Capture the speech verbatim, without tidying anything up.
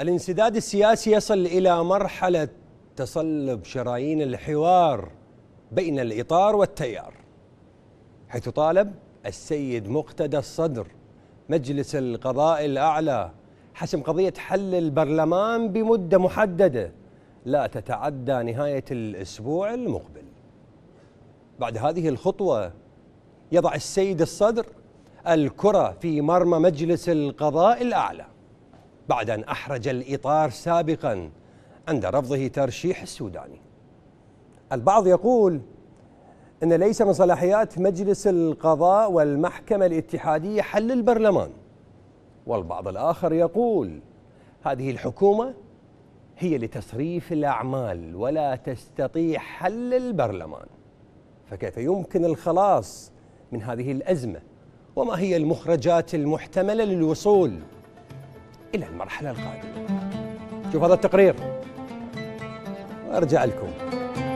الانسداد السياسي يصل إلى مرحلة تصلب شرايين الحوار بين الإطار والتيار، حيث طالب السيد مقتدى الصدر مجلس القضاء الأعلى حسم قضية حل البرلمان بمدة محددة لا تتعدى نهاية الأسبوع المقبل. بعد هذه الخطوة يضع السيد الصدر الكرة في مرمى مجلس القضاء الأعلى بعد أن أحرج الإطار سابقاً عند رفضه ترشيح السوداني. البعض يقول إن ليس من صلاحيات مجلس القضاء والمحكمة الاتحادية حل البرلمان، والبعض الآخر يقول هذه الحكومة هي لتصريف الأعمال ولا تستطيع حل البرلمان، فكيف يمكن الخلاص من هذه الأزمة؟ وما هي المخرجات المحتملة للوصول إلى المرحلة القادمة؟ شوف هذا التقرير وأرجع لكم.